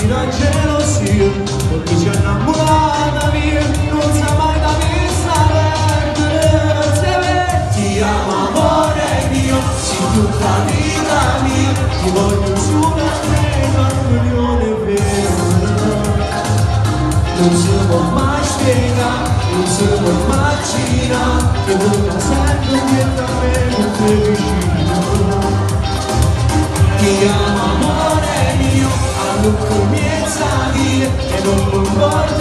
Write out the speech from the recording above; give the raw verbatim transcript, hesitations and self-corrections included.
la gelosia, perché ci innamorata mia, non sa mai da vista perdere. Ti amo amore mio, sei tutta vita mia, ti voglio solo a te, un milione vero. Non si può mai spiegare, non si può immaginare, che vuoi sempre dietro a me, non sei vicino. Ti amo amore mio, a lungo miezza via, e non mi voglio